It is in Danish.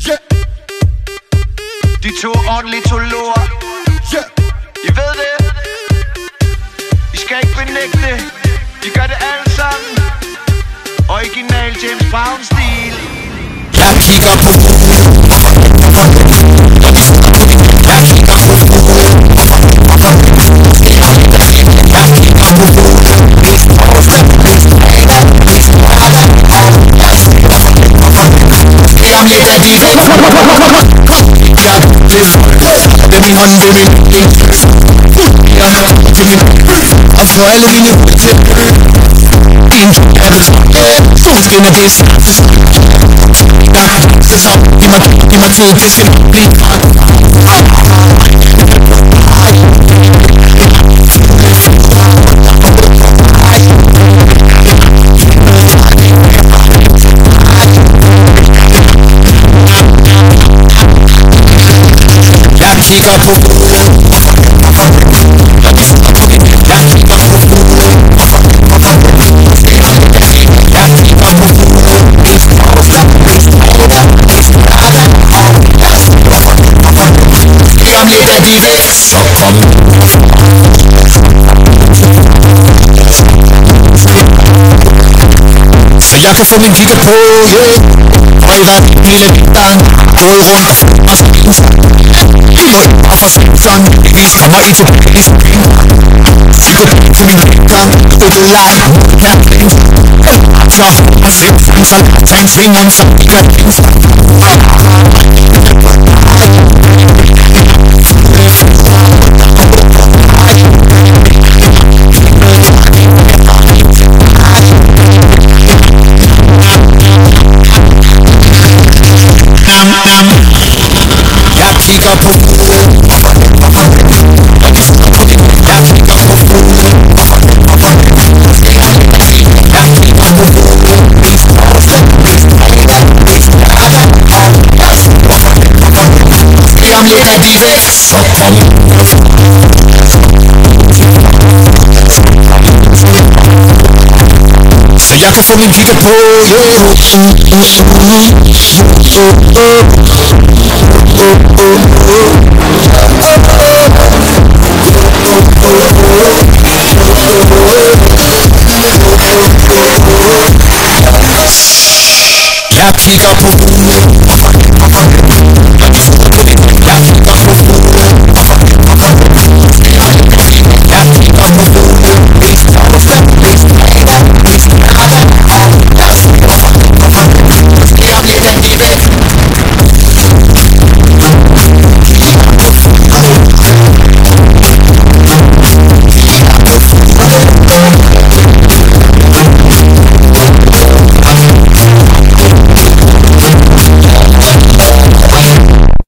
De to ornitologer. I ved det. I skal ikke benægte det. De gør det alle sammen. Original James Brown-stil. Jeg kigger på min hånd ved min og for alle mine til din solskinner det så giv mig tid, det skal blive jeg kigger på så jeg kan få min kigger på og i hvert hele dagen gået rundt og for sådan vis kommer I tilbage kigger på min gang stykket leg her så og se så tag en sving om så I kan jeg kigger på om lidt er de væk så jeg kan få min kigger på jeg kigger på jeg kigger på